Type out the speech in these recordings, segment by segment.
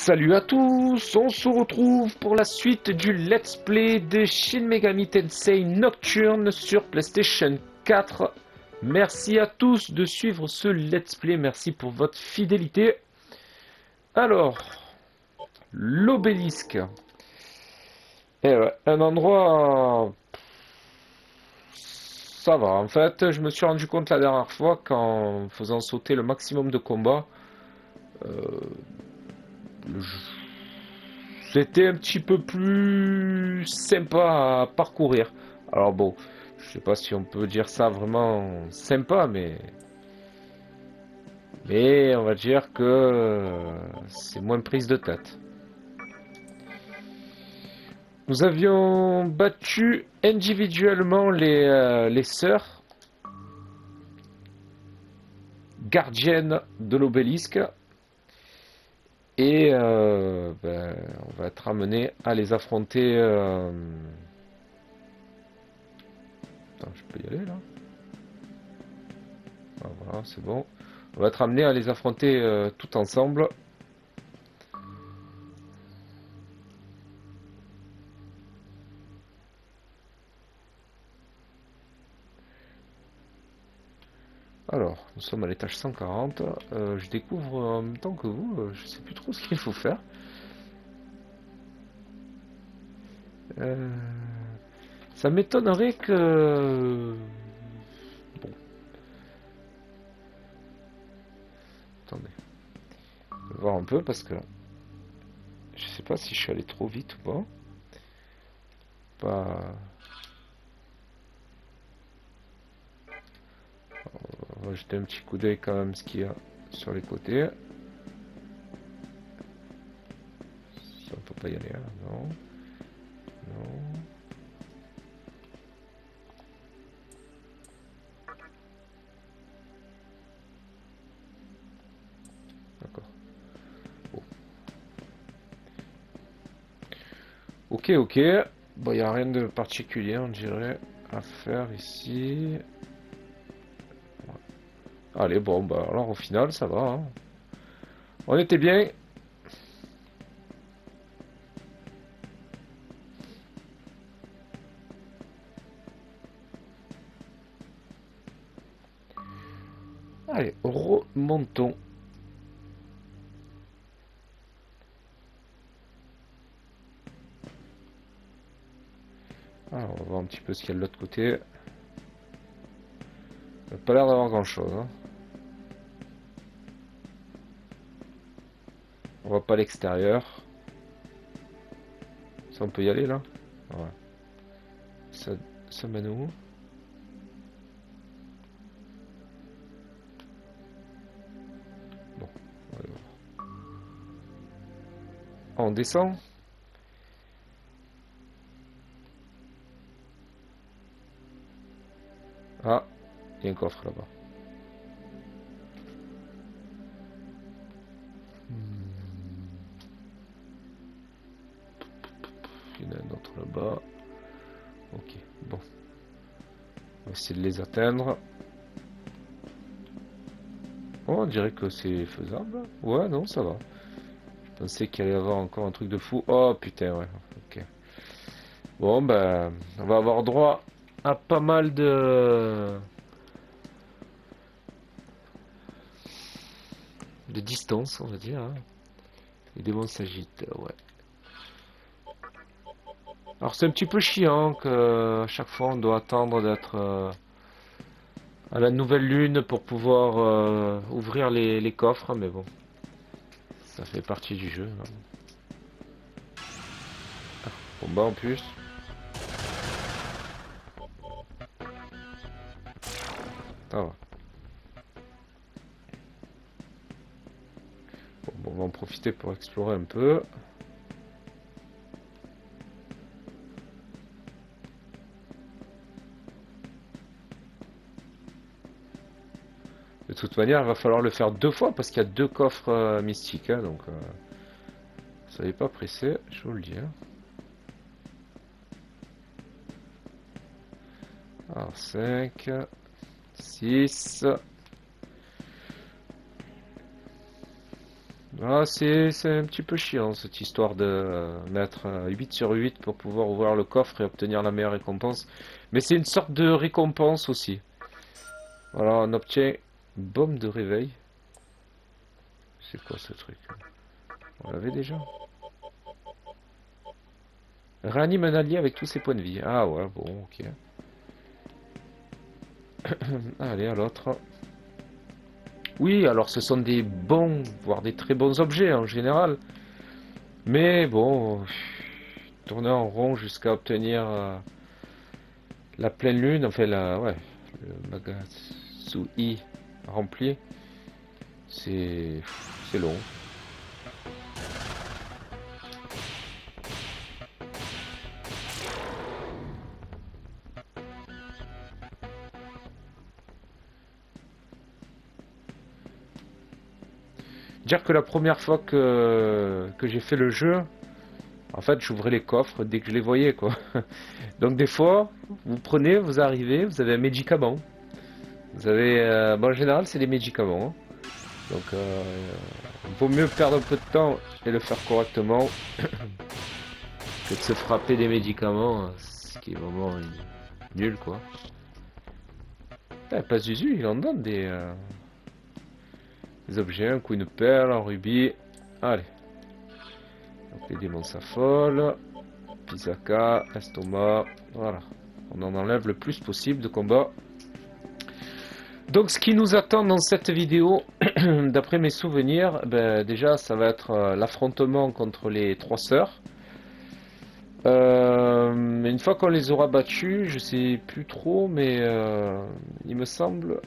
Salut à tous, on se retrouve pour la suite du Let's Play de Shin Megami Tensei Nocturne sur PlayStation 4. Merci à tous de suivre ce Let's Play, merci pour votre fidélité. Alors, l'obélisque. Eh ouais, un endroit... Ça va, en fait, je me suis rendu compte la dernière fois qu'en faisant sauter le maximum de combats, le jeu c'était un petit peu plus sympa à parcourir. Alors bon, je sais pas si on peut dire ça vraiment sympa, mais on va dire que c'est moins prise de tête. Nous avions battu individuellement les sœurs gardiennes de l'obélisque et on va être amené à les affronter. Attends, je peux y aller là? Ah, voilà, c'est bon. On va être amené à les affronter tout ensemble. Alors, nous sommes à l'étage 140. Je découvre en même temps que vous. Je sais plus trop ce qu'il faut faire. Euh, Ça m'étonnerait que... Bon, attendez. Je vais voir un peu parce que je sais pas si je suis allé trop vite ou pas. Pas... On va jeter un petit coup d'œil quand même ce qu'il y a sur les côtés. Ça, on peut pas y aller, hein. Non. Non. D'accord. Bon. Ok, ok. Bon, il n'y a rien de particulier, on dirait, à faire ici. Allez, bon, bah alors au final, ça va, hein. On était bien. Allez, remontons. Alors, on va voir un petit peu ce qu'il y a de l'autre côté. Il n'a pas l'air d'avoir grand-chose, hein. On va pas à l'extérieur. Ça, on peut y aller, là? Ouais. Ça mène où? Bon, on va aller voir. Ah, on descend? Ah, il y a un coffre là-bas. Il y en a un autre là-bas. Ok, bon. On va essayer de les atteindre. Oh, on dirait que c'est faisable. Ouais, non, ça va. Je pensais qu'il allait y avoir encore un truc de fou. Oh, putain, ouais. Ok. Bon, ben, on va avoir droit à pas mal de distance, on va dire, hein. Les démons s'agitent, ouais. Alors c'est un petit peu chiant que à chaque fois on doit attendre d'être à la nouvelle lune pour pouvoir ouvrir les coffres, mais bon, ça fait partie du jeu, hein. Combat en plus. Ça va. Bon, on va en profiter pour explorer un peu. De toute manière, il va falloir le faire deux fois parce qu'il y a deux coffres mystiques, hein, donc ça n'est pas pressé, je vous le dis, hein. Alors 5, 6. Ah, c'est un petit peu chiant cette histoire de mettre 8 sur 8 pour pouvoir ouvrir le coffre et obtenir la meilleure récompense. Mais c'est une sorte de récompense aussi. Voilà, on obtient une bombe de réveil. C'est quoi ce truc? On l'avait déjà. Réanime un allié avec tous ses points de vie. Ah ouais, bon, ok. Allez, à l'autre. Oui, alors ce sont des bons, voire des très bons objets en général. Mais bon, tourner en rond jusqu'à obtenir la pleine lune, enfin ouais, le Magasui rempli, c'est long. Dire que la première fois que j'ai fait le jeu, en fait, j'ouvrais les coffres dès que je les voyais, quoi. Donc des fois, vous prenez, vous arrivez, vous avez un médicament. Vous avez, bon, en général, c'est des médicaments, hein. Donc, il vaut mieux perdre un peu de temps et le faire correctement que de se frapper des médicaments, ce qui est vraiment nul, quoi. Pas Zuzu, il en donne des objets, un coup une perle, un rubis. Allez. Donc les démons s'affolent. Pisaka, estomac. Voilà. On en enlève le plus possible de combat. Donc ce qui nous attend dans cette vidéo, d'après mes souvenirs, ben, déjà ça va être l'affrontement contre les trois sœurs. Une fois qu'on les aura battus, je sais plus trop, mais il me semble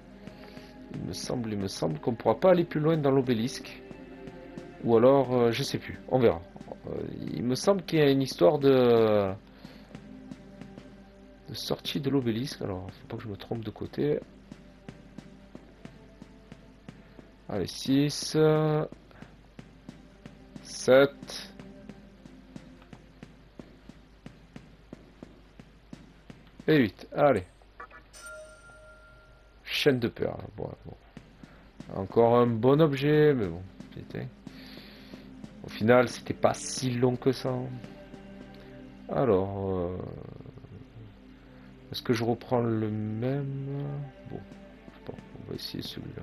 qu'on pourra pas aller plus loin dans l'obélisque. Ou alors, je sais plus, on verra. Il me semble qu'il y a une histoire de sortie de l'obélisque. Alors, faut pas que je me trompe de côté. Allez, 6, 7. Et 8. Allez. Chaîne de perles. Bon. Encore un bon objet, mais bon. Putain. Au final, c'était pas si long que ça. Alors, est-ce que je reprends le même? Bon, on va essayer celui-là.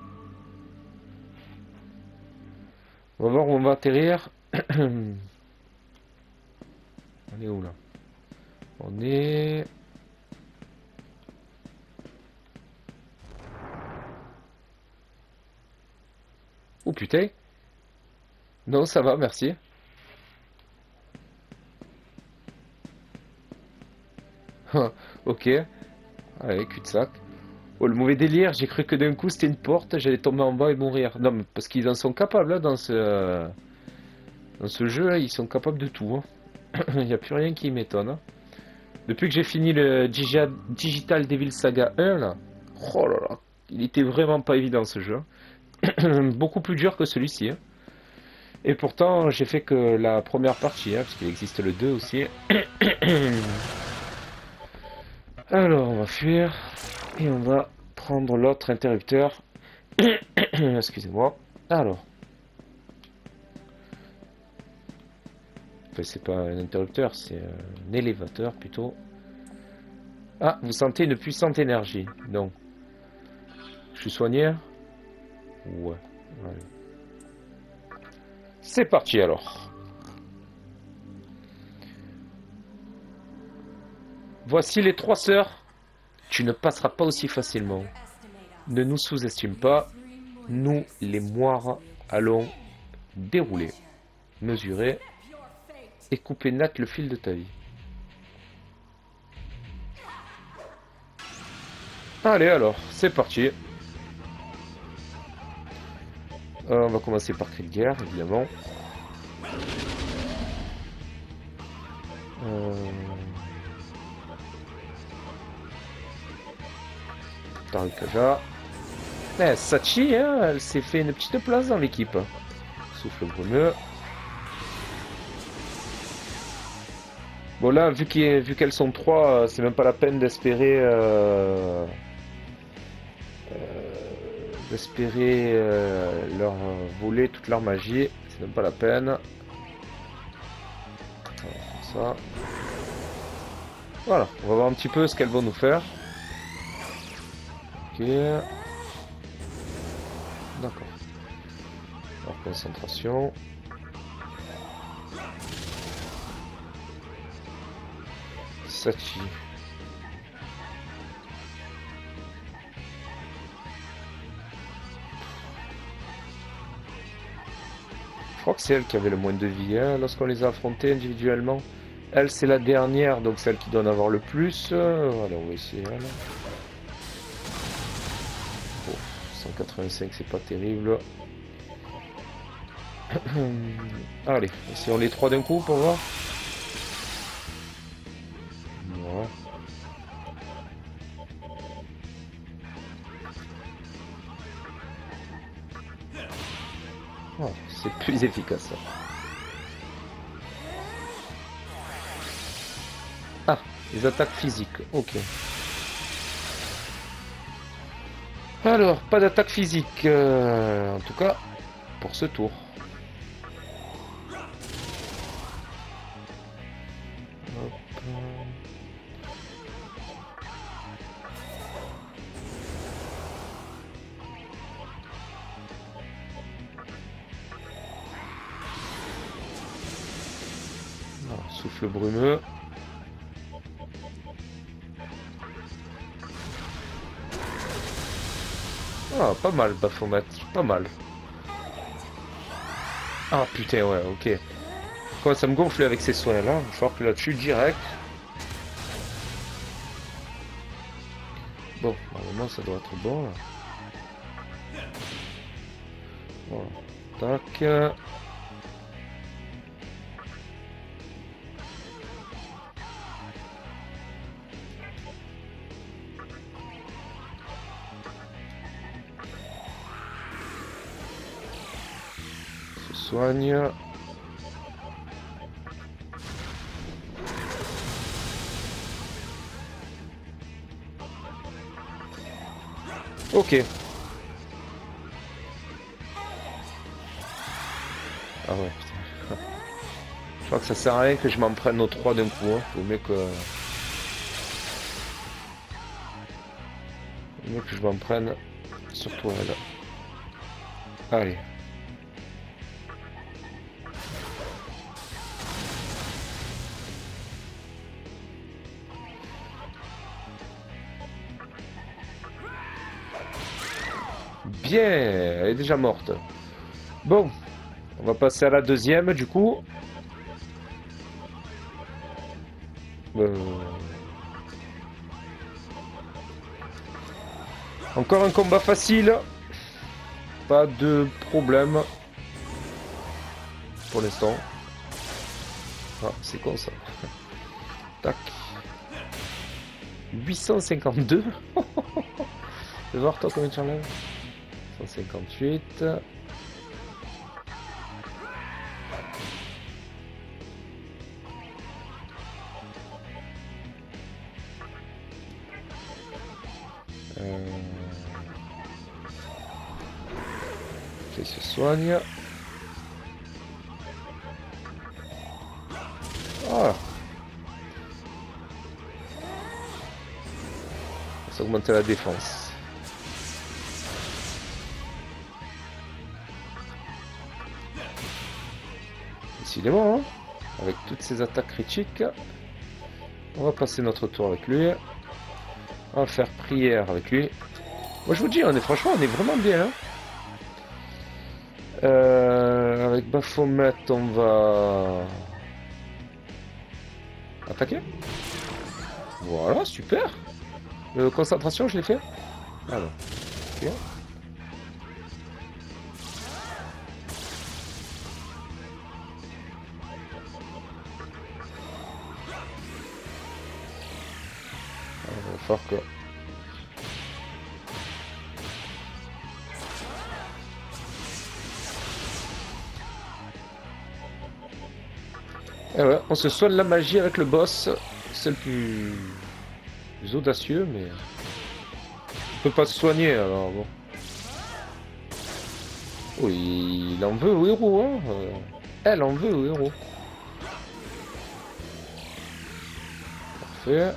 On va voir où on va atterrir. On est où là? On est... Oh putain! Non, ça va, merci. Ok. Allez, cul-de-sac. Oh, le mauvais délire, j'ai cru que d'un coup c'était une porte, j'allais tomber en bas et mourir. Non, mais parce qu'ils en sont capables là, dans ce jeu là, ils sont capables de tout, hein. Il n'y a plus rien qui m'étonne, hein. Depuis que j'ai fini le Digital Devil Saga 1 là, oh là là, il était vraiment pas évident ce jeu. Beaucoup plus dur que celui-ci, hein. Et pourtant j'ai fait que la première partie, hein, parce qu'il existe le 2 aussi. Alors on va fuir et on va prendre l'autre interrupteur. Excusez-moi. Alors. Enfin, c'est pas un interrupteur, c'est un élévateur plutôt. Ah, vous sentez une puissante énergie. Donc. Je suis soigné? Ouais. Allez. C'est parti alors. Voici les trois sœurs. Tu ne passeras pas aussi facilement. Ne nous sous-estime pas. Nous, les moires, allons dérouler, mesurer et couper net le fil de ta vie. Allez alors, c'est parti. On va commencer par cri de guerre, évidemment. Tarikaja. Sachi, hein, elle s'est fait une petite place dans l'équipe. Souffle brumeux. Bon là, vu qu'elles sont trois, c'est même pas la peine d'espérer leur voler toute leur magie. C'est même pas la peine. Voilà, ça. Voilà, on va voir un petit peu ce qu'elles vont nous faire. Ok. D'accord. Alors, concentration. Sachi. Je crois que c'est elle qui avait le moins de vie hein, lorsqu'on les a affrontés individuellement. Elle, c'est la dernière, donc celle qui doit en avoir le plus. Voilà, on va essayer elle. Bon, 185, c'est pas terrible. Allez, essayons les trois d'un coup pour voir. Voilà. Oh, c'est plus efficace. Ah, les attaques physiques, ok. Alors, pas d'attaque physique, en tout cas, pour ce tour. Hop. Ah, souffle brumeux. Ah, pas mal, Baphomet, pas mal. Ah putain, ouais, ok. Quand ça me gonfle avec ces soins là, il va falloir que là-dessus direct. Bon, normalement ça doit être bon là. Voilà. Tac. Se soigne. Ok. Ah ouais, putain. Je crois que ça sert à rien que je m'en prenne aux trois d'un coup. Hein. Faut mieux que je m'en prenne surtout elle. Allez. Bien, elle est déjà morte. Bon, on va passer à la deuxième du coup. Encore un combat facile. Pas de problème. Pour l'instant. Ah, c'est con ça. Tac. 852. Je vais voir toi combien tu enlèves. 158. Il se soigne. Ah. Ça augmente la défense. Décidément, hein, avec toutes ces attaques critiques, on va passer notre tour avec lui. On va faire prière avec lui. Moi je vous dis, franchement, on est vraiment bien. Hein. Avec Baphomet, on va attaquer. Voilà, super. Concentration, je l'ai fait. Alors, ok. Il va falloir que... Et ouais, on se soigne la magie avec le boss. C'est le plus audacieux, mais... On peut pas se soigner, alors bon. Oh, il en veut au héros, hein. Elle en veut au héros. Parfait.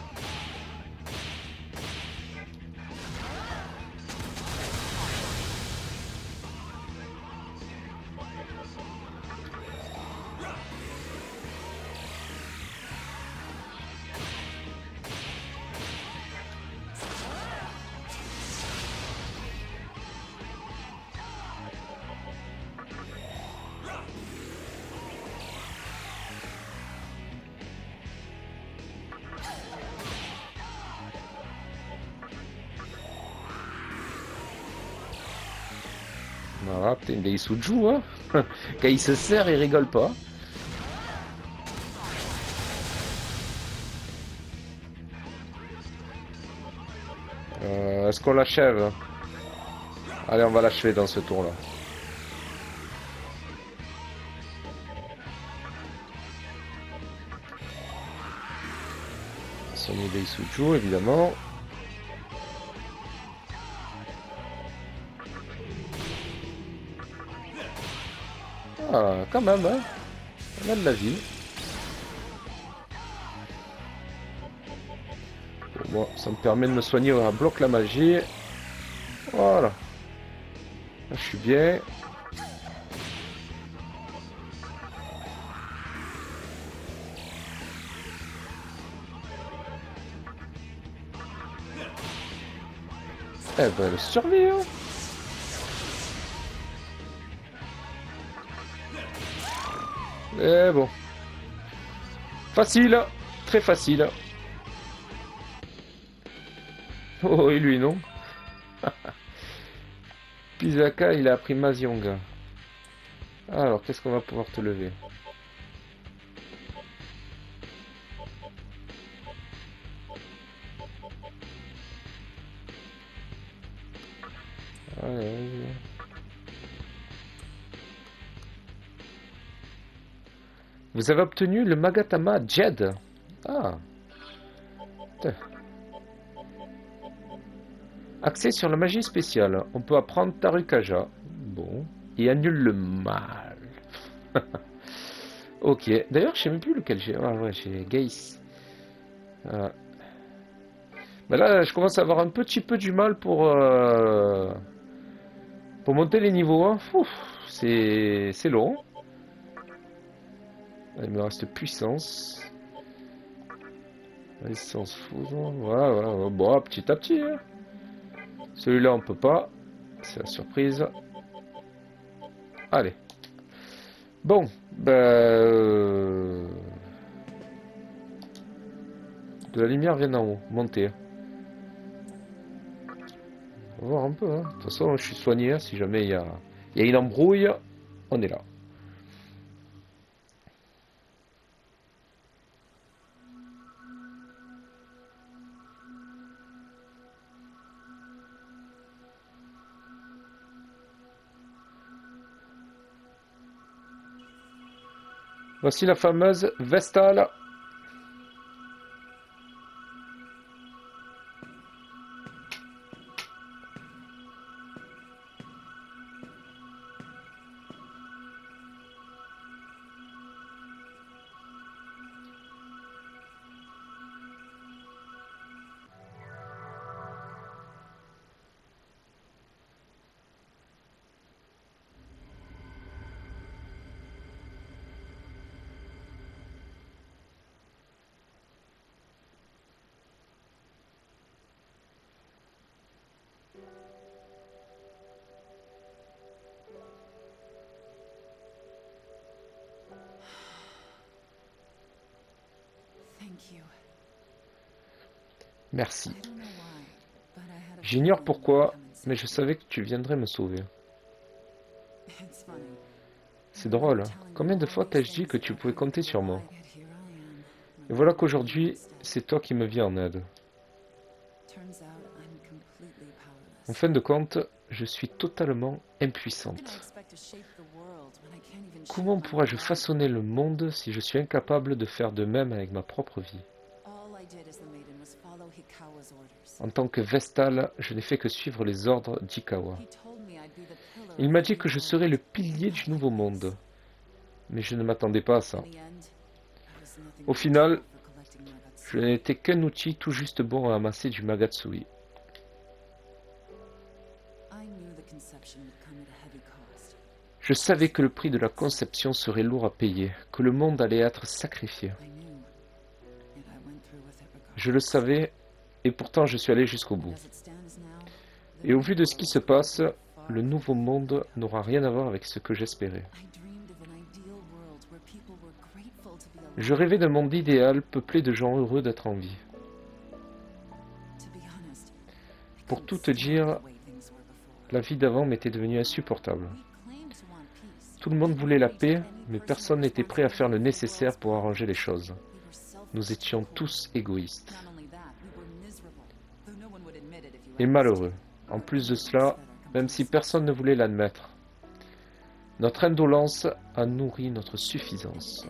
Voilà, putain, Daisuju, hein. Quand il se sert, il rigole pas. Est-ce qu'on l'achève? Allez, on va l'achever dans ce tour-là. Soigner Daisuju, évidemment. Ah, quand même, hein. On a de la vie. Bon, ça me permet de me soigner à bloc la magie. Voilà. Là, je suis bien. Eh ben, elle survit, hein. Eh bon. Facile. Très facile. Oh, et lui, non? Pisaka, il a appris Mazionga. Alors, qu'est-ce qu'on va pouvoir te lever? Allez, vas-y. Vous avez obtenu le Magatama Jed. Ah. Putain. Axé sur la magie spéciale. On peut apprendre Tarukaja. Bon. Et annule le mal. Ok. D'ailleurs, je sais même plus lequel j'ai. Ah ouais, j'ai Geis. Voilà. Mais là, je commence à avoir un petit peu du mal pour monter les niveaux. Hein. C'est long. Il me reste puissance. Résistance foudre. Voilà, voilà. Bon, petit à petit. Hein. Celui-là, on peut pas. C'est la surprise. Allez. Bon. Ben... De la lumière vient d'en haut. Monter. On va voir un peu. Hein. De toute façon, je suis soigné. Hein. Si jamais il y a une embrouille, on est là. Voici la fameuse Vestale. Merci. J'ignore pourquoi, mais je savais que tu viendrais me sauver. C'est drôle. Combien de fois t'ai-je dit que tu pouvais compter sur moi? Et voilà qu'aujourd'hui, c'est toi qui me viens en aide. En fin de compte, je suis totalement impuissante. Comment pourrais-je façonner le monde si je suis incapable de faire de même avec ma propre vie? En tant que Vestale, je n'ai fait que suivre les ordres d'Ikawa. Il m'a dit que je serais le pilier du nouveau monde. Mais je ne m'attendais pas à ça. Au final, je n'étais qu'un outil tout juste bon à amasser du Magatsui. Je savais que le prix de la conception serait lourd à payer, que le monde allait être sacrifié. Je le savais, et pourtant je suis allé jusqu'au bout. Et au vu de ce qui se passe, le nouveau monde n'aura rien à voir avec ce que j'espérais. Je rêvais d'un monde idéal, peuplé de gens heureux d'être en vie. Pour tout te dire, la vie d'avant m'était devenue insupportable. Tout le monde voulait la paix, mais personne n'était prêt à faire le nécessaire pour arranger les choses. Nous étions tous égoïstes. Et malheureux. En plus de cela, même si personne ne voulait l'admettre, notre indolence a nourri notre suffisance.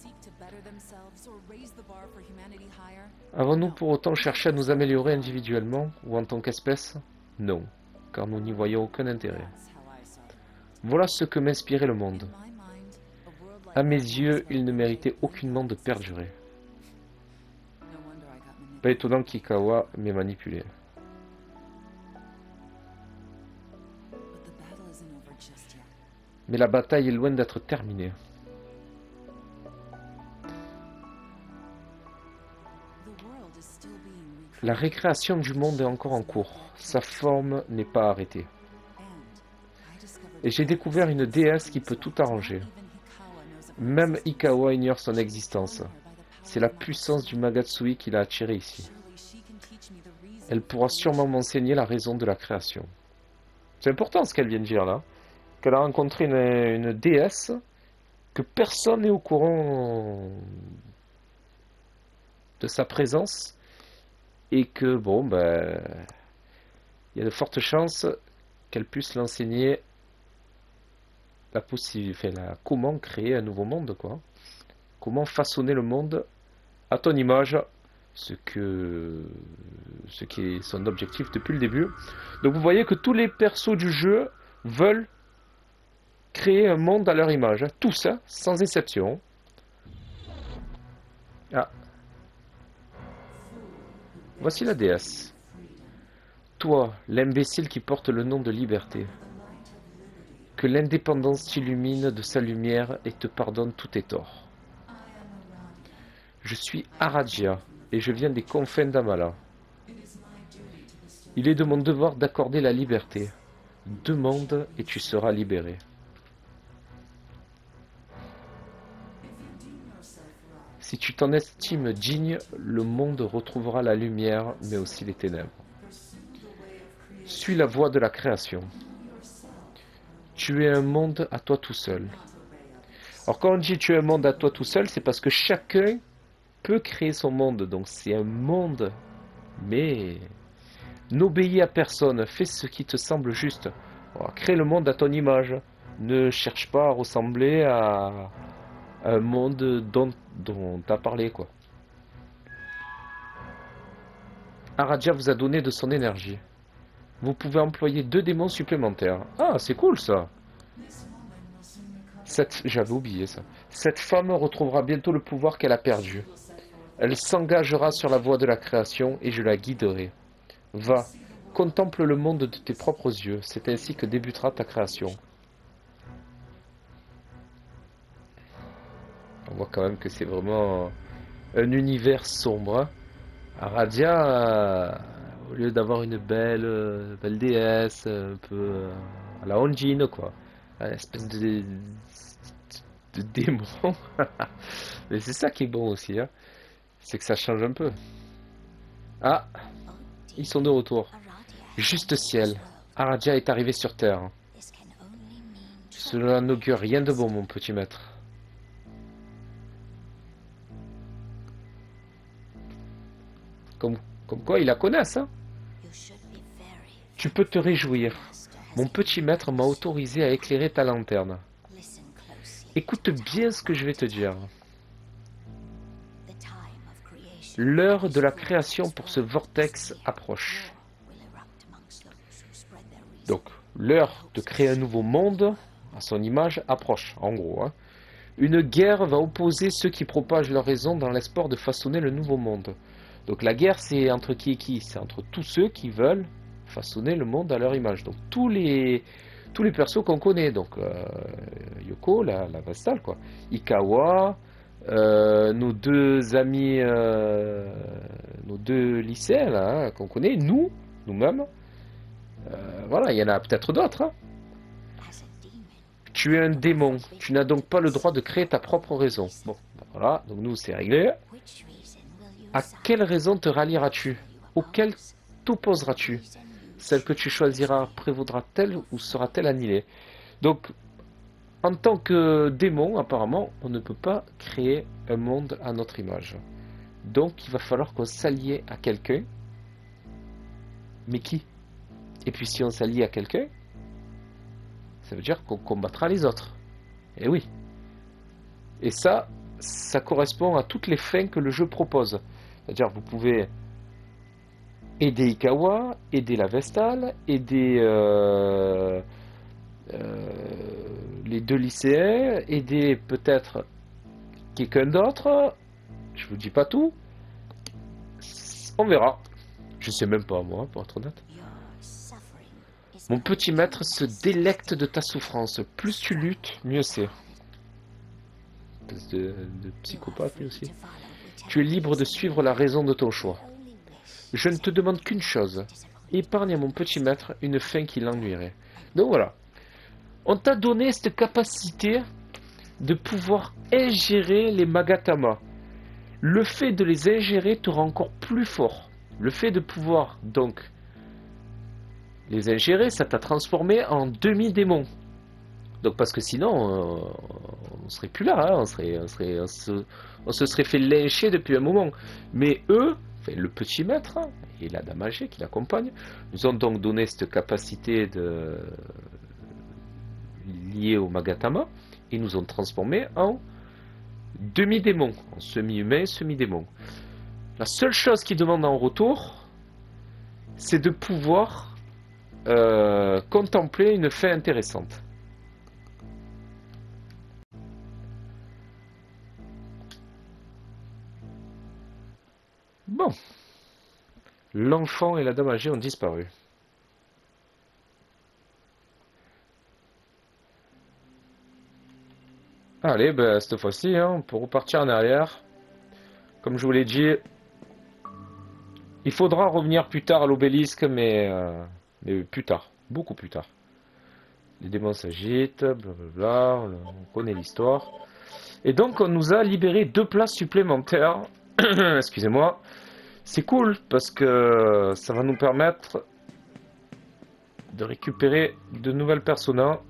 Avons-nous pour autant cherché à nous améliorer individuellement ou en tant qu'espèce? Non, car nous n'y voyons aucun intérêt. Voilà ce que m'inspirait le monde. À mes yeux, il ne méritait aucunement de perdurer. Pas étonnant qu'Ikawa m'ait manipulé. Mais la bataille est loin d'être terminée. La récréation du monde est encore en cours. Sa forme n'est pas arrêtée. Et j'ai découvert une déesse qui peut tout arranger. Même Ikawa ignore son existence. C'est la puissance du Magatsui qui l'a attiré ici. Elle pourra sûrement m'enseigner la raison de la création. C'est important ce qu'elle vient de dire là. Qu'elle a rencontré une déesse que personne n'est au courant de sa présence et que, bon, ben, il y a de fortes chances qu'elle puisse l'enseigner comment créer un nouveau monde, quoi. Comment façonner le monde à ton image, ce qui est son objectif depuis le début. Donc vous voyez que tous les persos du jeu veulent créer un monde à leur image, tous, hein, sans exception. Ah. Voici la déesse. Toi, l'imbécile qui porte le nom de liberté. Que l'indépendance t'illumine de sa lumière et te pardonne tous tes torts. Je suis Aradia et je viens des confins d'Amala. Il est de mon devoir d'accorder la liberté. Demande et tu seras libéré. Si tu t'en estimes digne, le monde retrouvera la lumière, mais aussi les ténèbres. Suis la voie de la création. Tu es un monde à toi tout seul. Alors quand on dit tu es un monde à toi tout seul, c'est parce que chacun peut créer son monde. Donc c'est un monde, mais n'obéis à personne. Fais ce qui te semble juste. Alors, crée le monde à ton image. Ne cherche pas à ressembler à un monde dont tu as parlé, quoi. Aradia vous a donné de son énergie. Vous pouvez employer 2 démons supplémentaires. Ah, c'est cool ça. J'avais oublié ça. Cette femme retrouvera bientôt le pouvoir qu'elle a perdu. Elle s'engagera sur la voie de la création et je la guiderai. Va, contemple le monde de tes propres yeux. C'est ainsi que débutera ta création. On voit quand même que c'est vraiment un univers sombre. Aradia, au lieu d'avoir une belle déesse, un peu à la Onjin, quoi. Une espèce de démon. Mais c'est ça qui est bon aussi, hein. C'est que ça change un peu. Ah, ils sont de retour. Juste ciel. Aradia est arrivé sur Terre. Cela n'augure rien de bon, mon petit maître. Comme quoi, ils la connaissent, hein. Tu peux te réjouir. Mon petit maître m'a autorisé à éclairer ta lanterne. Écoute bien ce que je vais te dire. L'heure de la création pour ce vortex approche. Donc, L'heure de créer un nouveau monde à son image approche, en gros. Hein. Une guerre va opposer ceux qui propagent leur raison dans l'espoir de façonner le nouveau monde. Donc la guerre, c'est entre qui et qui? C'est entre tous ceux qui veulent façonner le monde à leur image. Donc tous les persos qu'on connaît. Donc Yoko, la Vestale, quoi. Ikawa, nos deux amis, nos deux lycéens, là, hein, qu'on connaît, nous-mêmes. Voilà, il y en a peut-être d'autres. Hein. Tu es un démon. Tu n'as donc pas le droit de créer ta propre raison. Bon, ben voilà, donc nous, c'est réglé. À quelle raison te rallieras-tu? Auquel t'opposeras-tu? Celle que tu choisiras prévaudra-t-elle ou sera-t-elle annihilée? Donc, en tant que démon, apparemment, on ne peut pas créer un monde à notre image. Donc, il va falloir qu'on s'allie à quelqu'un. Mais qui? Et puis, si on s'allie à quelqu'un, ça veut dire qu'on combattra les autres. Et oui. Et ça correspond à toutes les fins que le jeu propose. C'est-à-dire, vous pouvez aider Ikawa, aider la Vestale, aider les deux lycéens, aider peut-être quelqu'un d'autre. Je vous dis pas tout. On verra. Je sais même pas, moi, pour être honnête. Mon petit maître se délecte de ta souffrance. Plus tu luttes, mieux c'est. Espèce de psychopathe, lui aussi. Tu es libre de suivre la raison de ton choix. Je ne te demande qu'une chose. Épargne à mon petit maître une fin qui l'ennuierait. Donc voilà. On t'a donné cette capacité de pouvoir ingérer les Magatama. Le fait de les ingérer te rend encore plus fort. Le fait de pouvoir donc les ingérer, ça t'a transformé en demi-démon. Donc parce que sinon, on serait plus là, hein, on se serait fait lyncher depuis un moment. Mais eux, enfin, le petit maître et la dame âgée qui l'accompagne, nous ont donc donné cette capacité de liée au Magatama et nous ont transformés en demi-démon, en semi-humain, semi-démon. La seule chose qu'ils demandent en retour, c'est de pouvoir contempler une fin intéressante. Bon. L'enfant et la dame âgée ont disparu. Allez, ben, cette fois-ci, hein, on peut repartir en arrière. Comme je vous l'ai dit, il faudra revenir plus tard à l'obélisque, mais plus tard, beaucoup plus tard. Les démons s'agitent, blablabla, on connaît l'histoire. Et donc, on nous a libéré 2 places supplémentaires. Excusez-moi. C'est cool, parce que ça va nous permettre de récupérer de nouvelles personas.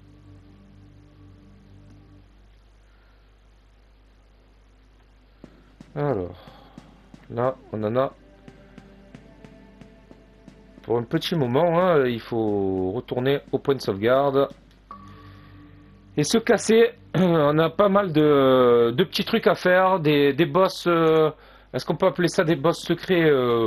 Alors, là, on en a pour un petit moment. Hein, il faut retourner au point de sauvegarde et se casser. On a pas mal de petits trucs à faire, des boss. Est-ce qu'on peut appeler ça des boss secrets?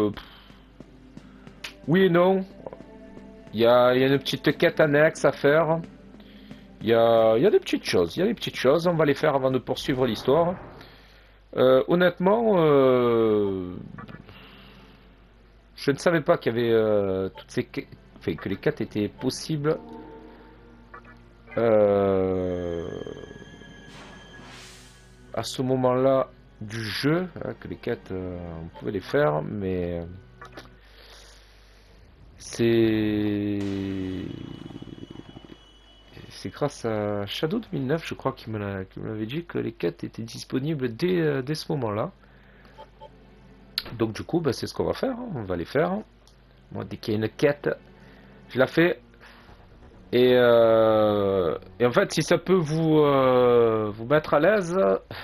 Oui et non. Il y a une petite quête annexe à faire. Il y a des petites choses. Il y a des petites choses. On va les faire avant de poursuivre l'histoire. Honnêtement, je ne savais pas qu'il y avait toutes ces enfin, que les quêtes étaient possibles. À ce moment-là du jeu, hein, que les quêtes, on pouvait les faire, mais c'est grâce à Shadow 2009, je crois, qui me l'avait dit que les quêtes étaient disponibles dès ce moment-là. Donc du coup, bah, c'est ce qu'on va faire, hein. On va les faire. Moi, dès qu'il y a une quête, je la fais. Et en fait, si ça peut vous mettre à l'aise,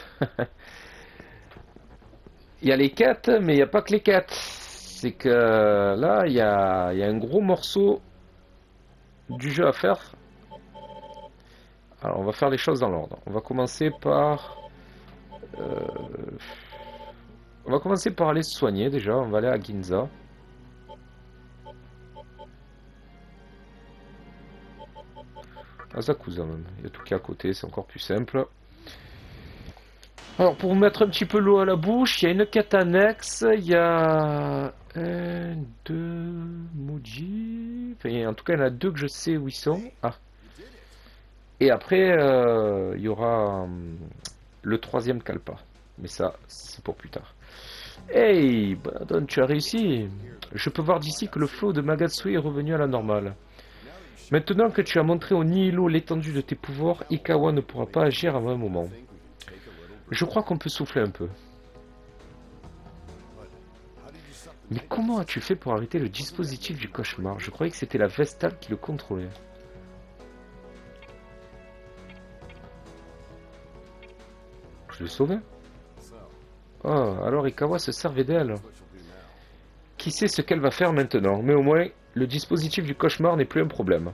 il y a les quêtes, mais il n'y a pas que les quêtes. C'est que là, il y a un gros morceau du jeu à faire. Alors, on va faire les choses dans l'ordre. On va commencer par... on va commencer par aller se soigner déjà. On va aller à Ginza. Asakusa même. Il y a tout qui est à côté, c'est encore plus simple. Alors pour vous mettre un petit peu l'eau à la bouche, il y a une quête annexe, il y a un, deux, Muji. Enfin, en tout cas, il y en a deux que je sais où ils sont. Ah. Et après, il y aura le troisième Kalpa. Mais ça, c'est pour plus tard. Hey, Badon, tu as réussi. Je peux voir d'ici que le flot de Magatsui est revenu à la normale. Maintenant que tu as montré au Nihilo l'étendue de tes pouvoirs, Ikawa ne pourra pas agir avant un moment. Je crois qu'on peut souffler un peu. Mais comment as-tu fait pour arrêter le dispositif du cauchemar? Je croyais que c'était la Vestale qui le contrôlait. Je l'ai sauvé? Oh, alors Ikawa se servait d'elle. Qui sait ce qu'elle va faire maintenant, mais au moins, le dispositif du cauchemar n'est plus un problème.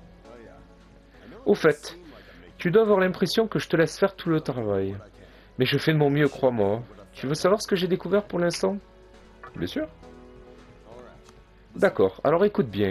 Au fait, tu dois avoir l'impression que je te laisse faire tout le travail. Mais je fais de mon mieux, crois-moi. Tu veux savoir ce que j'ai découvert pour l'instant? Bien sûr. D'accord, alors écoute bien.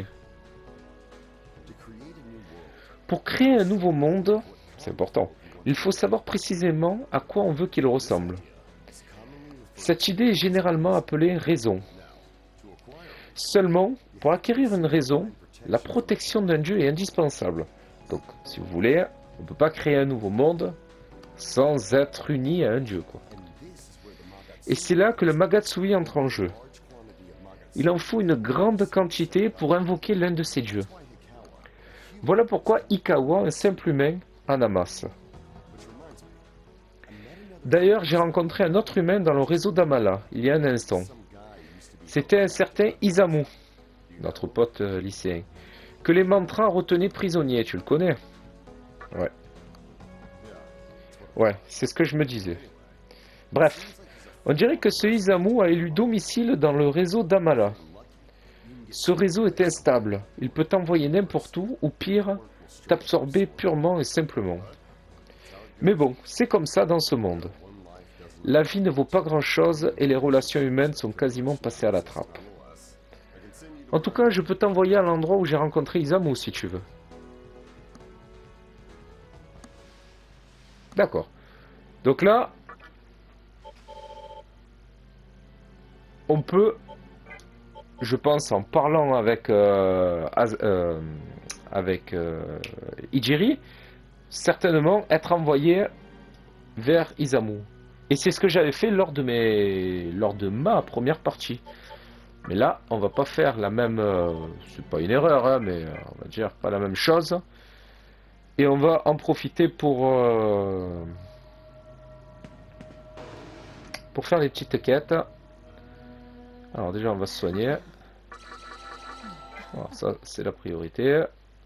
Pour créer un nouveau monde, c'est important, il faut savoir précisément à quoi on veut qu'il ressemble. Cette idée est généralement appelée raison. Seulement, pour acquérir une raison, la protection d'un dieu est indispensable. Donc, si vous voulez, on ne peut pas créer un nouveau monde sans être uni à un dieu, quoi. Et c'est là que le Magatsui entre en jeu. Il en faut une grande quantité pour invoquer l'un de ces dieux. Voilà pourquoi Ikawa, un simple humain, en amasse. D'ailleurs, j'ai rencontré un autre humain dans le réseau d'Amala, il y a un instant. C'était un certain Isamu, notre pote lycéen, que les mantras retenaient prisonnier, tu le connais? Ouais. Ouais, c'est ce que je me disais. Bref, on dirait que ce Isamu a élu domicile dans le réseau d'Amala. Ce réseau est instable, il peut t'envoyer n'importe où, ou pire, t'absorber purement et simplement. Mais bon, c'est comme ça dans ce monde. La vie ne vaut pas grand-chose et les relations humaines sont quasiment passées à la trappe. En tout cas, je peux t'envoyer à l'endroit où j'ai rencontré Isamu si tu veux. D'accord. Donc là, on peut, je pense, en parlant avec, Ijiri, certainement être envoyé vers Isamu. Et c'est ce que j'avais fait lors de ma première partie. Mais là, on va pas faire la même, c'est pas une erreur, hein, mais on va dire pas la même chose. Et on va en profiter pour faire les petites quêtes. Alors déjà, on va se soigner. Alors ça, c'est la priorité.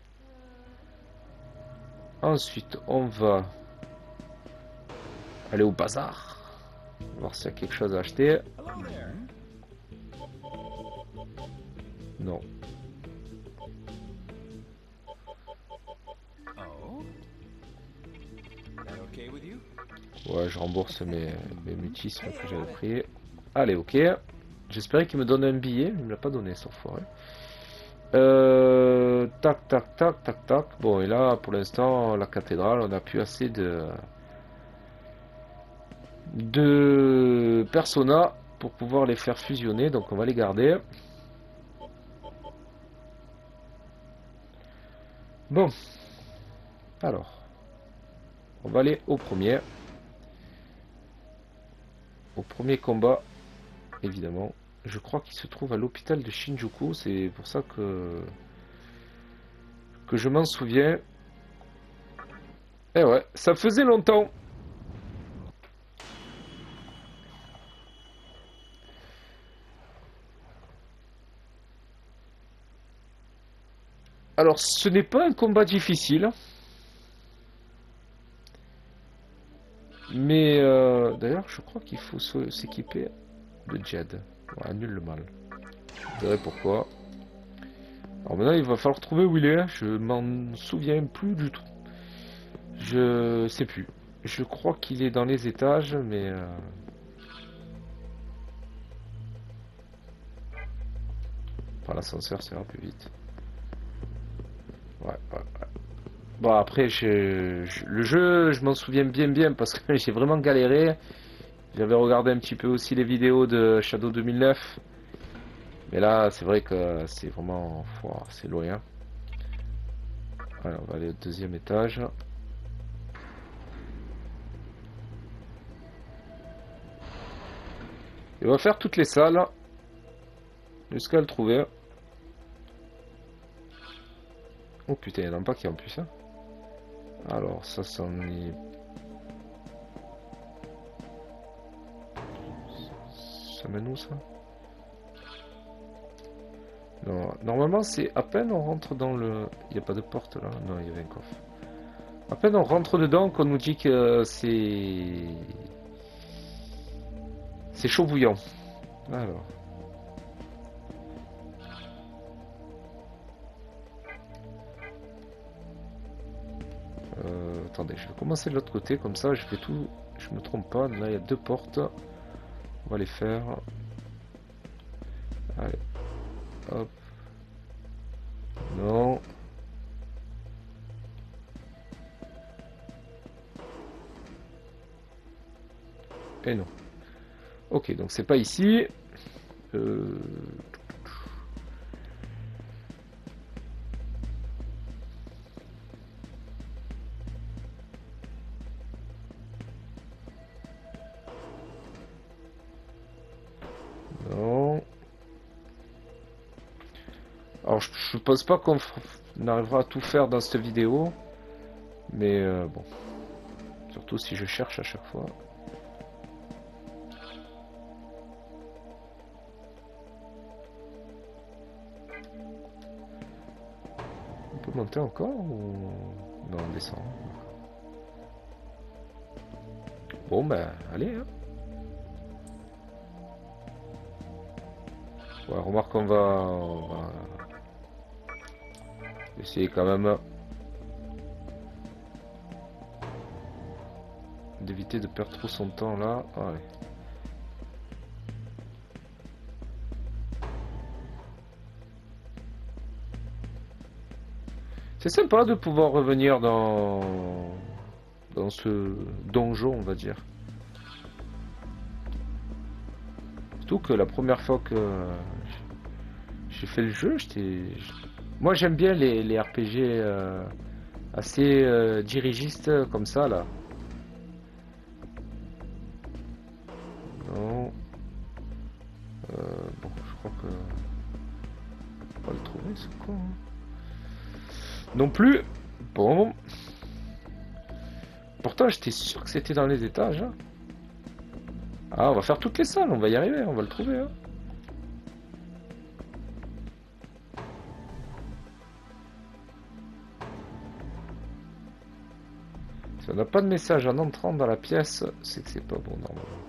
Ensuite, on va aller au bazar. Voir s'il y a quelque chose à acheter. Non. Ouais, je rembourse mes mutismes que j'avais pris. Allez, ok. J'espérais qu'il me donne un billet, mais il me l'a pas donné, cet enfoiré. Tac, tac, tac, tac, tac. Bon, et là, pour l'instant, la cathédrale, on n'a plus assez de personas pour pouvoir les faire fusionner, donc on va les garder. Bon, alors, on va aller au premier combat, évidemment. Je crois qu'il se trouve à l'hôpital de Shinjuku, c'est pour ça que je m'en souviens. Eh ouais, ça faisait longtemps. Alors, ce n'est pas un combat difficile. Mais, d'ailleurs, je crois qu'il faut s'équiper de Jed. Ouais, nul le mal. Vous verrez pourquoi. Alors maintenant, il va falloir trouver où il est. Je m'en souviens plus du tout. Je sais plus. Je crois qu'il est dans les étages, mais... Par l'ascenseur, ça ira plus vite. Ouais, ouais, ouais. Bon, après, le jeu, je m'en souviens bien parce que j'ai vraiment galéré. J'avais regardé un petit peu aussi les vidéos de Shadow 2009. Mais là, c'est vrai que c'est vraiment... Ouah, c'est loin. Allez, on va aller au deuxième étage. Et on va faire toutes les salles. Jusqu'à le trouver. Oh putain, il y en a pas qui en plus. Hein. Alors, ça est... Ça mène où ça? Non, normalement c'est à peine on rentre dans le... Il n'y a pas de porte là? Non, il y avait un coffre. À peine on rentre dedans qu'on nous dit que c'est chaud bouillant. Alors. Attendez, je vais commencer de l'autre côté, comme ça je fais tout... Je me trompe pas, là il y a deux portes. On va les faire. Allez. Hop. Non. Et non. Ok, donc c'est pas ici. Non. Alors je pense pas qu'on arrivera à tout faire dans cette vidéo. Mais bon. Surtout si je cherche à chaque fois. On peut monter encore ou... Non, on descend. Bon, ben, allez. Hein. Ouais, remarque qu'on va essayer quand même d'éviter de perdre trop son temps là. Allez. C'est sympa de pouvoir revenir dans ce donjon, on va dire. Surtout que la première fois que j'ai fait le jeu, moi j'aime bien les RPG assez dirigistes comme ça là. Non. Bon, je crois que on va le trouver ce con. Hein. Non plus. Bon. Pourtant, j'étais sûr que c'était dans les étages. Hein. Ah, on va faire toutes les salles, on va y arriver, on va le trouver. Hein. Si on n'a pas de message en entrant dans la pièce, c'est que c'est pas bon normalement.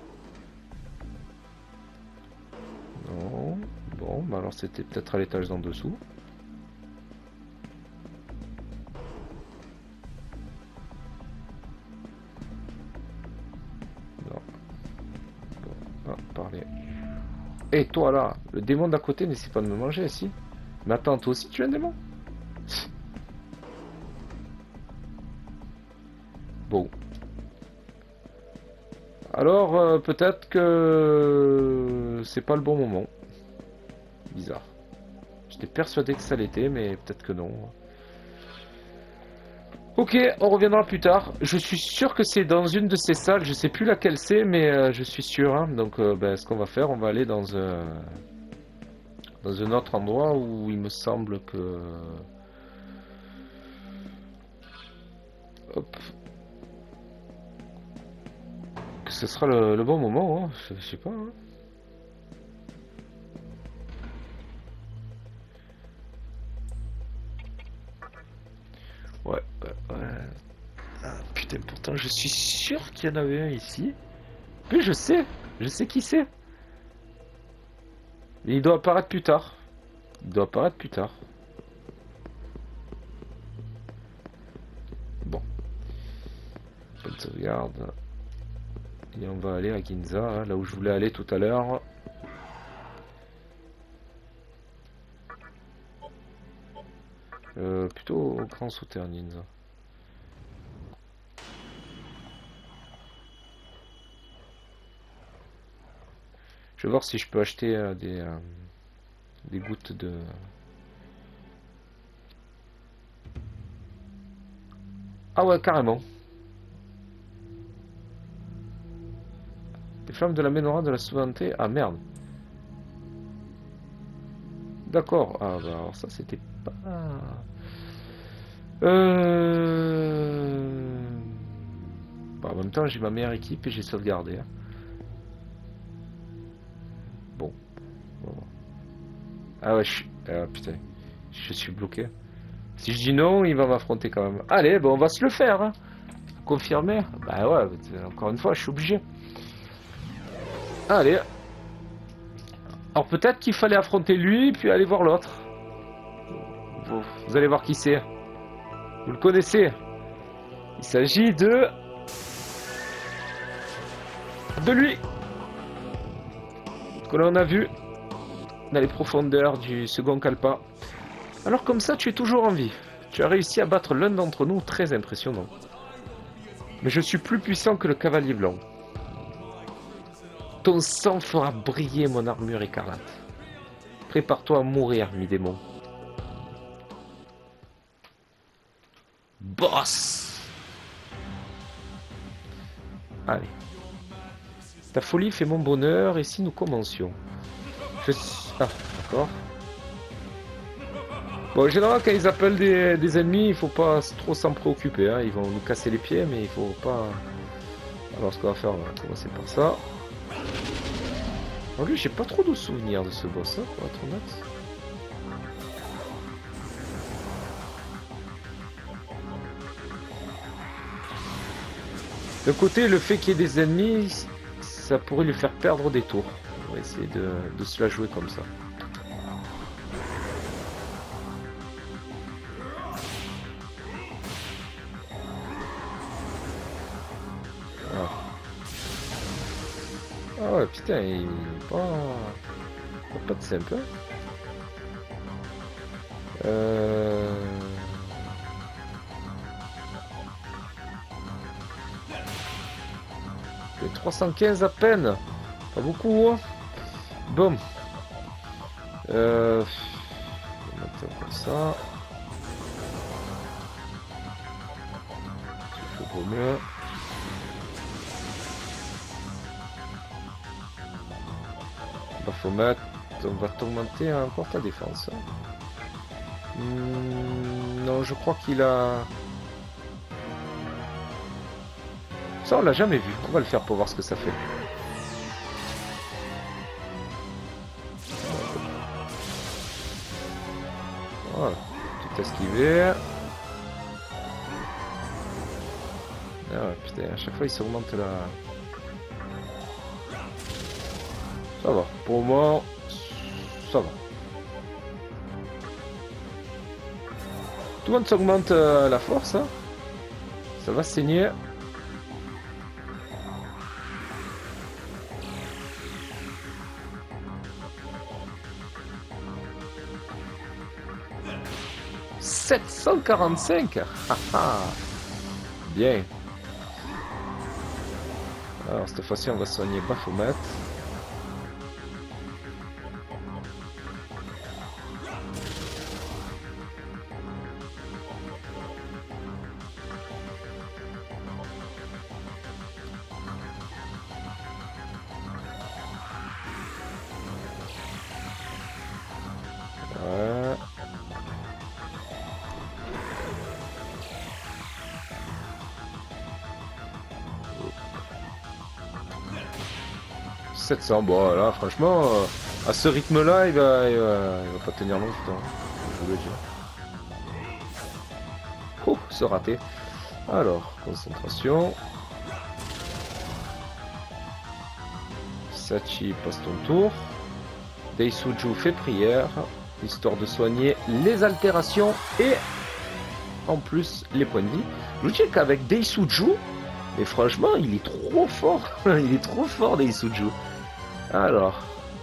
Non. Bon, bah alors c'était peut-être à l'étage d'en dessous. Parler. Et toi là, le démon d'à côté n'essaie pas de me manger, si? Mais attends, toi aussi tu es un démon? Bon. Alors, peut-être que c'est pas le bon moment. Bizarre. J'étais persuadé que ça l'était, mais peut-être que non. Ok, on reviendra plus tard. Je suis sûr que c'est dans une de ces salles. Je sais plus laquelle c'est, mais je suis sûr. Hein. Donc, ben, ce qu'on va faire, on va aller dans un autre endroit où il me semble que... Hop. Que ce sera le bon moment. Hein. Je sais pas. Hein. Ouais. Ah, putain, pourtant, je suis sûr qu'il y en avait un ici. Mais je sais qui c'est. Mais il doit apparaître plus tard. Il doit apparaître plus tard. Bon. Bonne sauvegarde. Et on va aller à Ginza, hein, là où je voulais aller tout à l'heure. Plutôt au grand souterrain Ginza. Je vais voir si je peux acheter des gouttes de... Ah ouais, carrément. Les flammes de la menorah de la souveraineté. Ah merde. D'accord. Ah bah alors ça c'était pas... Bah, en même temps j'ai ma meilleure équipe et j'ai sauvegardé. Hein. Bon. Ah ouais, ah, putain. Je suis bloqué. Si je dis non, il va m'affronter quand même. Allez, bon, on va se le faire. Hein. Confirmer. Bah ouais, encore une fois, je suis obligé. Allez. Alors peut-être qu'il fallait affronter lui, puis aller voir l'autre. Vous allez voir qui c'est. Vous le connaissez. Il s'agit de lui. Que l'on a vu dans les profondeurs du second Kalpa. Alors comme ça, tu es toujours en vie. Tu as réussi à battre l'un d'entre nous, très impressionnant. Mais je suis plus puissant que le cavalier blanc. Ton sang fera briller mon armure écarlate. Prépare-toi à mourir, mi-démon. Boss! Allez. Ta folie fait mon bonheur, et si nous commencions? Ah, d'accord. Bon, généralement, quand ils appellent des ennemis, il faut pas trop s'en préoccuper. Hein. Ils vont nous casser les pieds, mais il faut pas... Alors, ce qu'on va faire, on va commencer par ça. En lui, j'ai pas trop de souvenirs de ce boss, hein, pour être honnête. D'un côté, le fait qu'il y ait des ennemis, ça pourrait lui faire perdre des tours. On va essayer de se la jouer comme ça. Ah, ah ouais, putain, il est pas de simple. Hein. 315 à peine. Pas beaucoup, hein. Bon. On va mettre comme ça. C'est faut mieux. Bah, faut mettre. On va t'augmenter encore ta défense. Non, je crois qu'il a. Ça, on l'a jamais vu. On va le faire pour voir ce que ça fait. Voilà. Tout esquivé. Ah putain, à chaque fois il s'augmente la... Ça va. Pour le moment, ça va. Tout le monde s'augmente la force. Hein. Ça va saigner. « 745 » Bien. Alors cette fois-ci on va soigner Baphomet. Ouais. 700, bon là franchement à ce rythme là il va pas tenir longtemps, je vous le dis. Oh, c'est raté. Alors, concentration. Sachi passe ton tour. Deisuju fait prière, histoire de soigner les altérations et en plus les points de vie. Je vous dis qu'avec Deisuju, mais franchement il est trop fort. Il est trop fort Deisuju. Alors,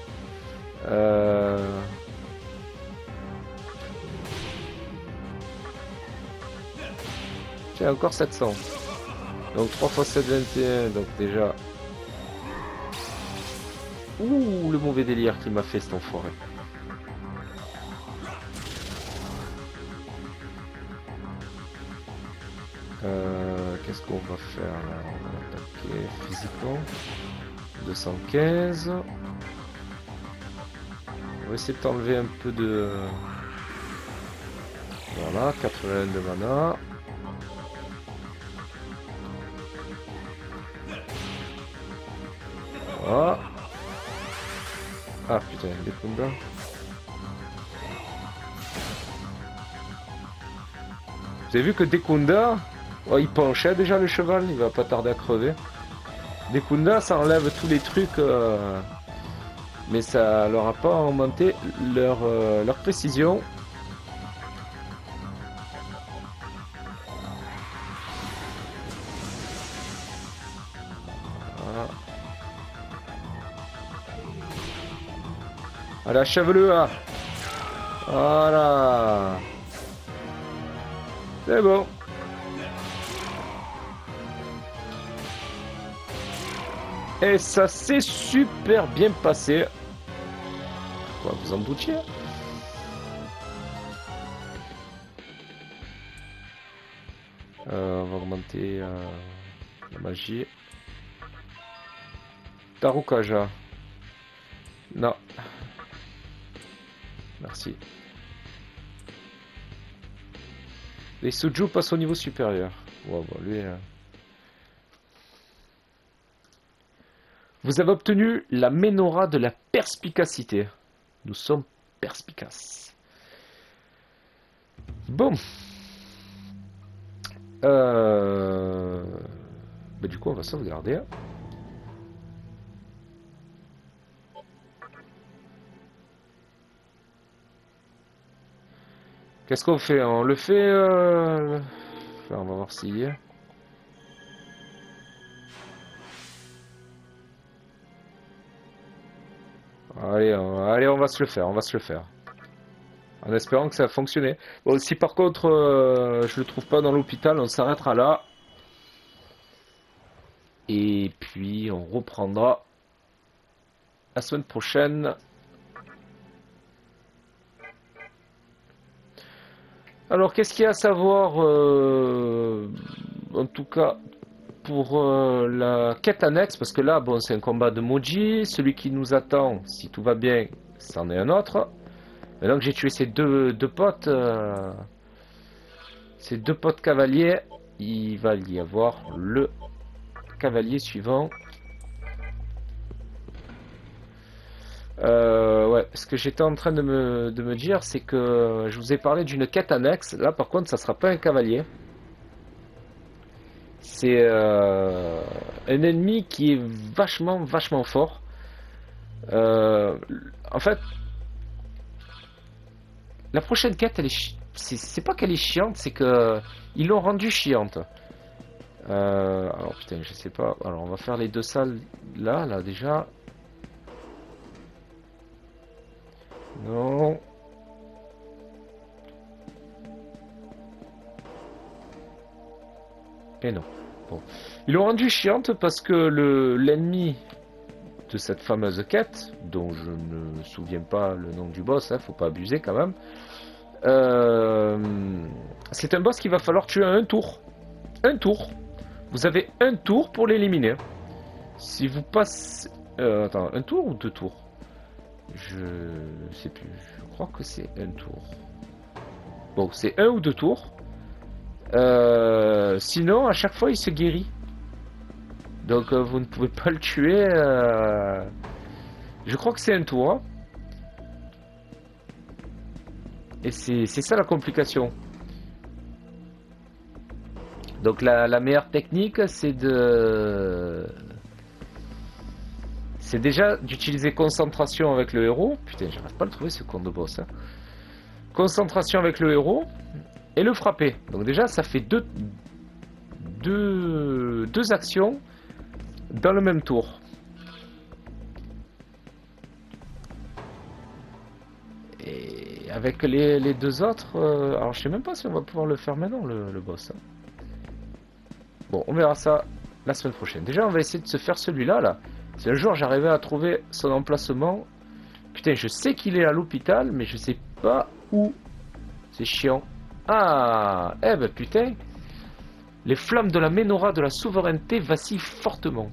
tiens, encore 700. Donc 3 x 7, 21. Donc déjà Ouh, le mauvais délire qu'il m'a fait cet enfoiré. Qu'est-ce qu'on va faire là? On va attaquer physiquement. 215. On va essayer de t'enlever un peu de... Voilà, 81 de mana. Voilà. Ah putain, des combats. Vous avez vu que Dekunda, oh, il penchait déjà le cheval, il va pas tarder à crever. Dekunda, ça enlève tous les trucs, mais ça leur a pas augmenté leur précision. Voilà. Allez, achève-le là. Voilà. C'est bon. Et ça s'est super bien passé. Quoi, vous en doutiez? On va augmenter la magie. Tarukaja. Non. Merci. Les Suju passent au niveau supérieur. Ouais, bon, lui... Vous avez obtenu la Ménora de la perspicacité. Nous sommes perspicaces. Bon. Bah, du coup, on va sauvegarder. Qu'est-ce qu'on fait? On le fait... Enfin, on va voir s'il y est. Allez, allez, on va se le faire, on va se le faire. En espérant que ça a fonctionné. Bon, si par contre je le trouve pas dans l'hôpital, on s'arrêtera là. Et puis on reprendra la semaine prochaine. Alors qu'est-ce qu'il y a à savoir en tout cas pour la quête annexe, parce que là bon c'est un combat de Moji, celui qui nous attend, si tout va bien, c'en est un autre. Maintenant que j'ai tué ces deux potes, ces deux potes cavaliers, il va y avoir le cavalier suivant. Ouais, ce que j'étais en train de me dire, c'est que je vous ai parlé d'une quête annexe. Là, par contre, ça sera pas un cavalier. C'est un ennemi qui est vachement fort. En fait, la prochaine quête, elle est c'est pas qu'elle est chiante, c'est que ils l'ont rendue chiante. Alors putain, je sais pas. Alors, on va faire les deux salles là déjà. Non. Et non. Bon. Ils l'ont rendu chiante parce que l'ennemi de cette fameuse quête, dont je ne me souviens pas le nom du boss, hein, faut pas abuser quand même. C'est un boss qu'il va falloir tuer à un tour. Un tour. Vous avez un tour pour l'éliminer. Si vous passez... attends, un tour ou deux tours? Je sais plus. Je crois que c'est un tour. Bon, c'est un ou deux tours. Sinon, à chaque fois, il se guérit. Donc, vous ne pouvez pas le tuer. Je crois que c'est un tour. Hein. Et c'est ça la complication. Donc, la meilleure technique, c'est de... C'est déjà d'utiliser concentration avec le héros. Putain, j'arrive pas à le trouver ce con de boss. Hein. Concentration avec le héros et le frapper. Donc déjà, ça fait deux actions dans le même tour. Et avec les deux autres... alors je sais même pas si on va pouvoir le faire maintenant, le boss. Hein. Bon, on verra ça la semaine prochaine. Déjà, on va essayer de se faire celui-là, là. Si un jour j'arrivais à trouver son emplacement... Putain, je sais qu'il est à l'hôpital, mais je sais pas où. C'est chiant. Ah, eh ben putain. Les flammes de la menorah de la souveraineté vacillent fortement.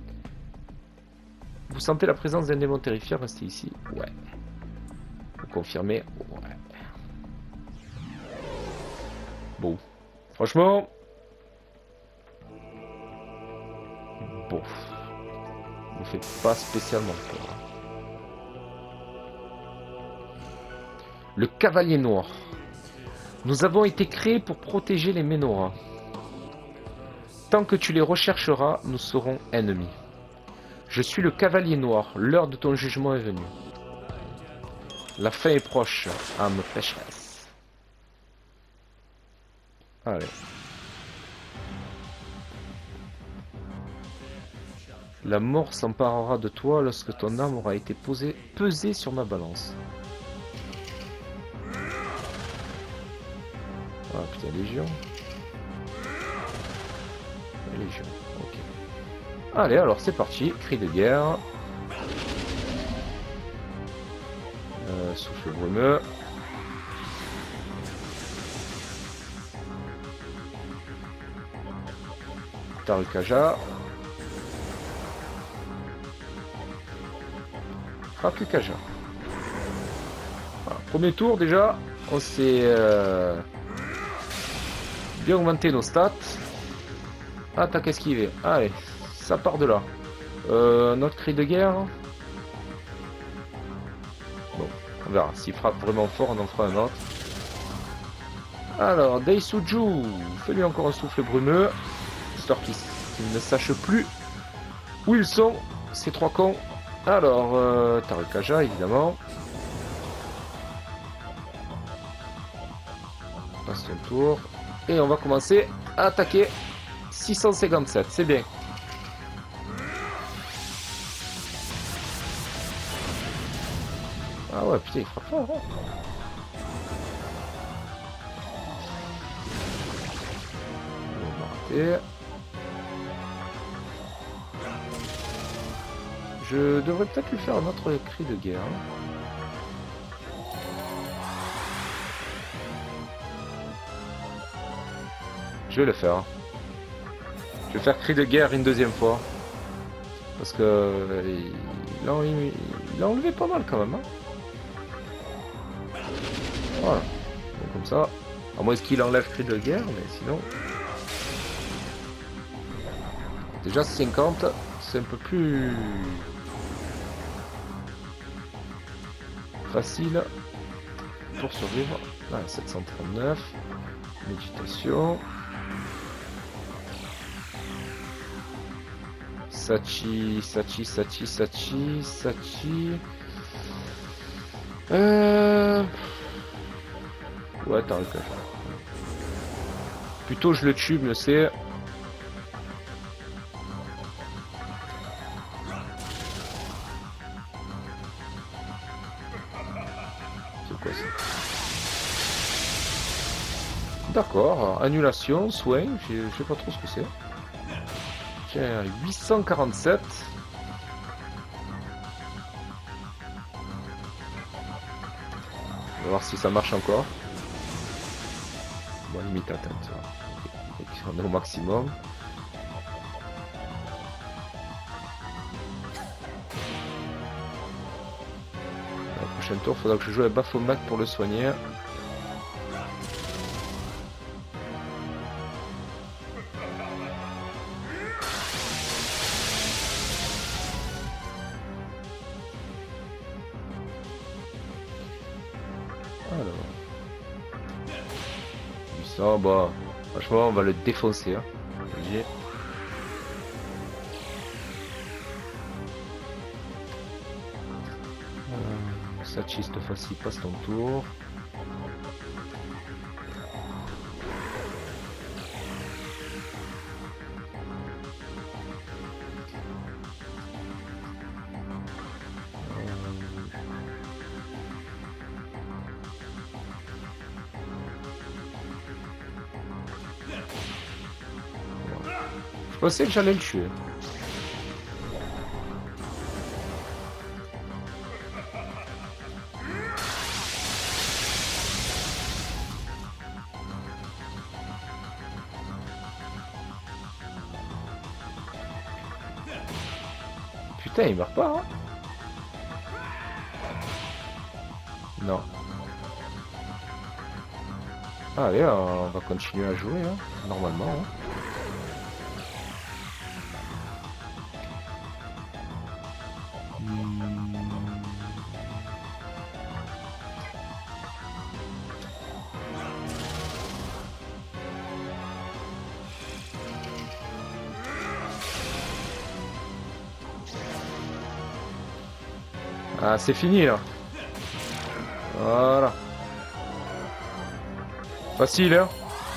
Vous sentez la présence d'un démon terrifiant, restez ici. Ouais. Vous confirmez? Ouais. Bon. Franchement... Bon. Ne fait pas spécialement peur. Le cavalier noir. Nous avons été créés pour protéger les menorahs. Tant que tu les rechercheras, nous serons ennemis. Je suis le cavalier noir, l'heure de ton jugement est venue. La fin est proche, âme pécheresse. Allez. La mort s'emparera de toi lorsque ton âme aura été pesée sur ma balance. Ah putain, Légion. Légion, ok. Allez, alors c'est parti, cri de guerre. Souffle brumeux. Tarukaja. Rakukaja. Voilà, premier tour déjà, on s'est bien augmenté nos stats. Attaque esquiver. Allez, ça part de là. Notre cri de guerre. Bon, on verra. S'il frappe vraiment fort, on en fera un autre. Alors, Daisuju, fais-lui encore un souffle brumeux. Histoire qu'ils ne sachent plus où ils sont, ces trois cons. Alors, Tarukaja, évidemment. Passe ton tour. Et on va commencer à attaquer. 657, c'est bien. Ah ouais, putain, il frappe fort. Hein. On va rater. Je devrais peut-être lui faire un autre cri de guerre. Je vais le faire. Je vais faire cri de guerre une deuxième fois. Parce que... il a enlevé pas mal quand même. Hein. Voilà. Donc, comme ça. À moins qu'il enlève cri de guerre, mais sinon... Déjà 50, c'est un peu plus... facile pour survivre. Ah, 739. Méditation. Sachi. Ouais, t'as le cas. Plutôt je le tue, mieux c'est. C'est quoi ça? D'accord, annulation, soin, je sais pas trop ce que c'est. Tiens, 847. On va voir si ça marche encore. Bon, limite atteinte. On est au maximum. Le prochain tour, il faudra que je joue à Baphomet pour le soigner. Ça, bah, franchement, on va le défoncer. Hein. Sachi, cette fois-ci, passe ton tour. Je pensais que j'allais le tuer. Putain, il meurt pas, hein. Non. Allez, on va continuer à jouer, hein, normalement. Hein. Ah, c'est fini là. Voilà. Facile, hein.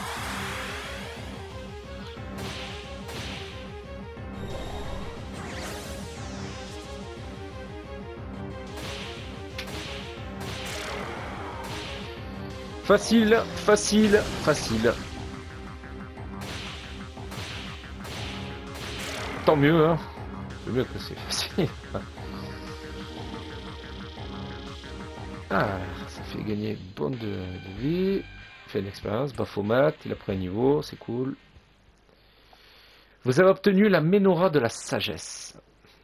Facile, facile, facile. Tant mieux, hein. C'est mieux que c'est facile. Ah, ça fait gagner bon de vie. Fait une expérience, Baphomet, il a pris un niveau, c'est cool. Vous avez obtenu la Menorah de la Sagesse.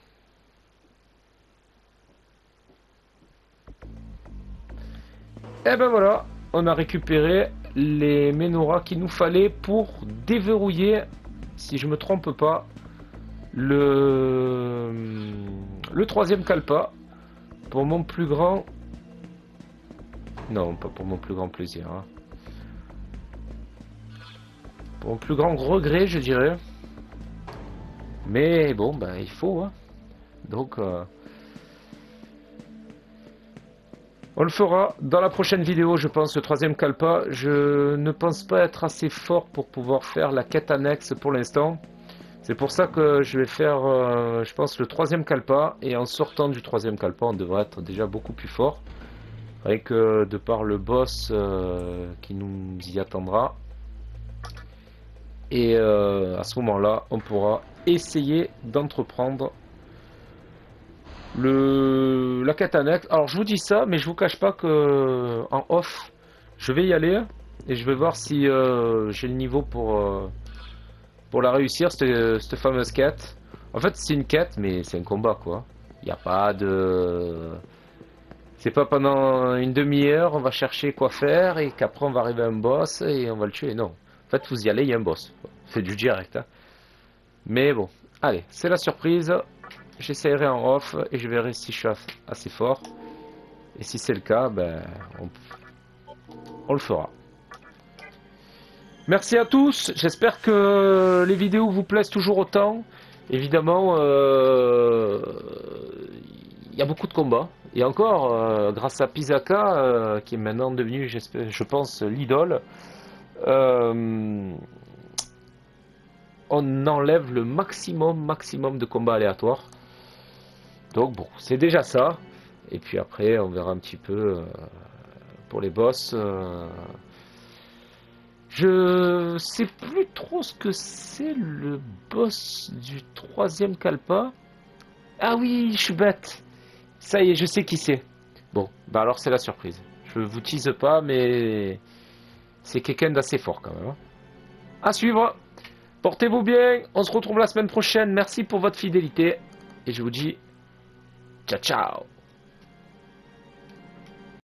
Et ben voilà, on a récupéré les Menorahs qu'il nous fallait pour déverrouiller, si je me trompe pas, le troisième Kalpa. Pour mon plus grand... Non, pas pour mon plus grand plaisir. Hein. Pour mon plus grand regret, je dirais. Mais bon, ben il faut. Hein. Donc, on le fera dans la prochaine vidéo, je pense, le troisième Kalpa. Je ne pense pas être assez fort pour pouvoir faire la quête annexe pour l'instant. C'est pour ça que je vais faire, je pense, le troisième Kalpa. Et en sortant du troisième Kalpa, on devrait être déjà beaucoup plus fort. Rien que de par le boss qui nous y attendra. Et à ce moment-là, on pourra essayer d'entreprendre la quête annexe. Alors je vous dis ça, mais je vous cache pas que en off, je vais y aller et je vais voir si j'ai le niveau pour la réussir, cette fameuse quête. En fait, c'est une quête, mais c'est un combat, quoi. Il n'y a pas de... C'est pas pendant une demi-heure, on va chercher quoi faire et qu'après on va arriver à un boss et on va le tuer. Non. En fait, vous y allez, il y a un boss. C'est du direct. Hein. Mais bon, allez, c'est la surprise. J'essaierai en off et je verrai si je suis assez fort. Et si c'est le cas, ben, on le fera. Merci à tous. J'espère que les vidéos vous plaisent toujours autant. Évidemment, il y a beaucoup de combats. Et encore, grâce à Pisaka, qui est maintenant devenu, je pense, l'idole, on enlève le maximum de combats aléatoires. Donc bon, c'est déjà ça. Et puis après, on verra un petit peu pour les boss. Je sais plus trop ce que c'est le boss du troisième Kalpa. Ah oui, je suis bête. Ça y est, je sais qui c'est. Bon, bah alors c'est la surprise. Je vous tease pas, mais c'est quelqu'un d'assez fort quand même. Hein. À suivre. Portez-vous bien. On se retrouve la semaine prochaine. Merci pour votre fidélité. Et je vous dis ciao ciao.